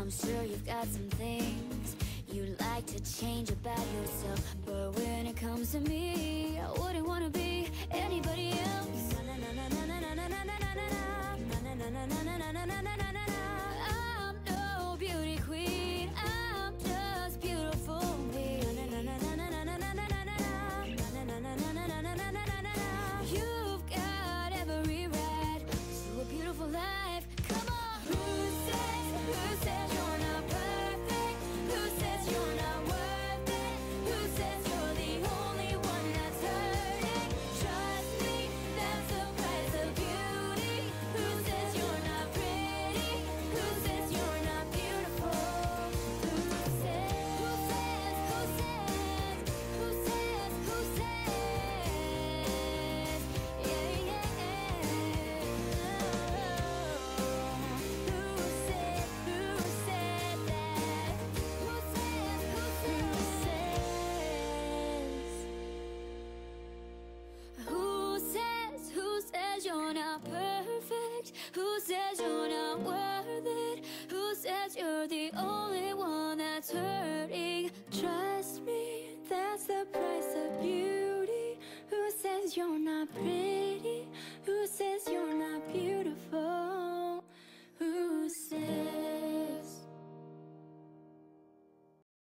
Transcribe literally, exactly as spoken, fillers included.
I'm sure you've got some things you like to change about yourself, but when it comes to me, I wouldn't wanna be anybody else. I'm no beauty queen, I'm just beautiful me. You've got every right to a beautiful life. Come on. Who says, who says you're not perfect? Who says you're not worth it? Who says you're the only one that's hurting? Trust me, that's the price of beauty. Who says you're not pretty? Who says you're not beautiful? Who says, who says, who says, who says, who says, yeah, yeah, who said, who said that? Who says, who says, who says, who says you're not perfect? Who says you're not worth it? Who says you're the only one that's hurting? Trust me, that's the price of beauty. Who says you're not pretty?